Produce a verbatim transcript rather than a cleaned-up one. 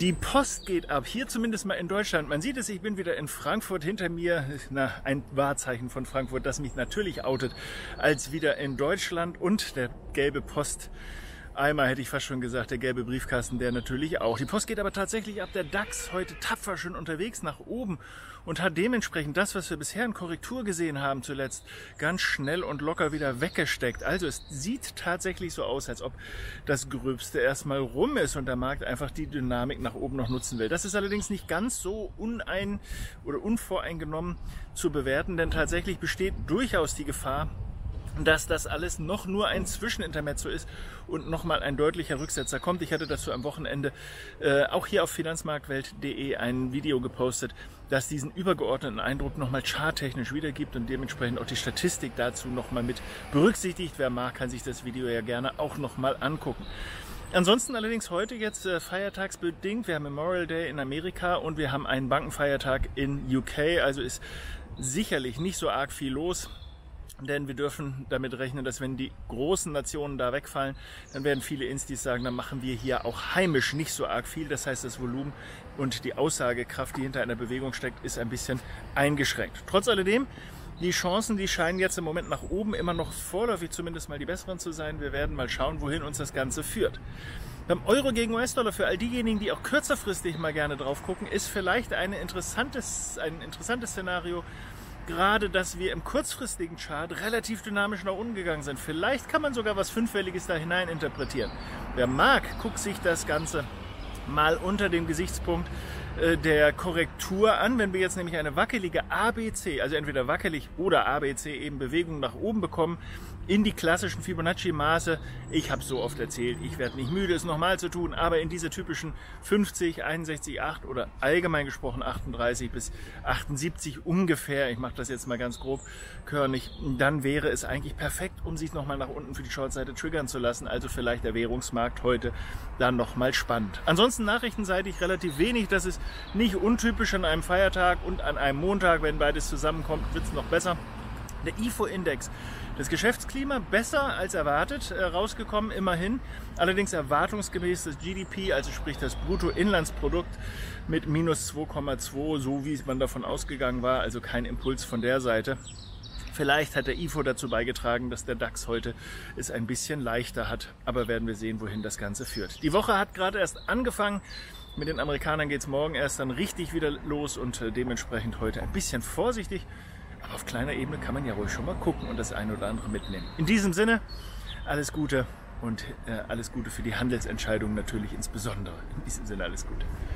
Die Post geht ab, hier zumindest mal in Deutschland. Man sieht es, ich bin wieder in Frankfurt, hinter mir na, ein Wahrzeichen von Frankfurt, das mich natürlich outet, als wieder in Deutschland. Und der gelbe Posteimer, hätte ich fast schon gesagt, der gelbe Briefkasten, der natürlich auch. Die Post geht aber tatsächlich ab, der DAX heute tapfer schon unterwegs nach oben und hat dementsprechend das, was wir bisher in Korrektur gesehen haben zuletzt, ganz schnell und locker wieder weggesteckt. Also es sieht tatsächlich so aus, als ob das Gröbste erstmal rum ist und der Markt einfach die Dynamik nach oben noch nutzen will. Das ist allerdings nicht ganz so unein oder unvoreingenommen zu bewerten, denn tatsächlich besteht durchaus die Gefahr, dass das alles noch nur ein Zwischenintermezzo ist und nochmal ein deutlicher Rücksetzer kommt. Ich hatte dazu am Wochenende äh, auch hier auf finanzmarktwelt punkt de ein Video gepostet, das diesen übergeordneten Eindruck nochmal charttechnisch wiedergibt und dementsprechend auch die Statistik dazu nochmal mit berücksichtigt. Wer mag, kann sich das Video ja gerne auch nochmal angucken. Ansonsten allerdings heute jetzt äh, feiertagsbedingt. Wir haben Memorial Day in Amerika und wir haben einen Bankenfeiertag in U K. Also ist sicherlich nicht so arg viel los. Denn wir dürfen damit rechnen, dass wenn die großen Nationen da wegfallen, dann werden viele Instis sagen, dann machen wir hier auch heimisch nicht so arg viel. Das heißt, das Volumen und die Aussagekraft, die hinter einer Bewegung steckt, ist ein bisschen eingeschränkt. Trotz alledem, die Chancen, die scheinen jetzt im Moment nach oben immer noch vorläufig zumindest mal die besseren zu sein. Wir werden mal schauen, wohin uns das Ganze führt. Beim Euro gegen U S-Dollar, für all diejenigen, die auch kürzerfristig mal gerne drauf gucken, ist vielleicht eine interessantes, ein interessantes Szenario, gerade, dass wir im kurzfristigen Chart relativ dynamisch nach unten gegangen sind. Vielleicht kann man sogar was Fünffälliges da hinein interpretieren. Wer mag, guckt sich das Ganze mal unter dem Gesichtspunkt äh, der Korrektur an. Wenn wir jetzt nämlich eine wackelige A B C, also entweder wackelig oder A B C eben Bewegung nach oben bekommen, in die klassischen Fibonacci-Maße. Ich habe so oft erzählt, ich werde nicht müde, es nochmal zu tun, aber in diese typischen fünfzig, einundsechzig Komma acht oder allgemein gesprochen achtunddreißig bis achtundsiebzig ungefähr, ich mache das jetzt mal ganz grob körnig, dann wäre es eigentlich perfekt, um sich nochmal nach unten für die Shortseite triggern zu lassen. Also vielleicht der Währungsmarkt heute dann nochmal spannend. Ansonsten nachrichtenseitig relativ wenig, das ist nicht untypisch an einem Feiertag und an einem Montag. Wenn beides zusammenkommt, wird es noch besser. Der I F O-Index, das Geschäftsklima besser als erwartet äh, rausgekommen, immerhin. Allerdings erwartungsgemäß das G D P, also sprich das Bruttoinlandsprodukt mit minus zwei Komma zwei, so wie man davon ausgegangen war, also kein Impuls von der Seite. Vielleicht hat der I F O dazu beigetragen, dass der DAX heute es ein bisschen leichter hat, aber werden wir sehen, wohin das Ganze führt. Die Woche hat gerade erst angefangen. Mit den Amerikanern geht es morgen erst dann richtig wieder los und äh, dementsprechend heute ein bisschen vorsichtig. Aber auf kleiner Ebene kann man ja ruhig schon mal gucken und das eine oder andere mitnehmen. In diesem Sinne, alles Gute und äh, alles Gute für die Handelsentscheidungen natürlich insbesondere. In diesem Sinne alles Gute.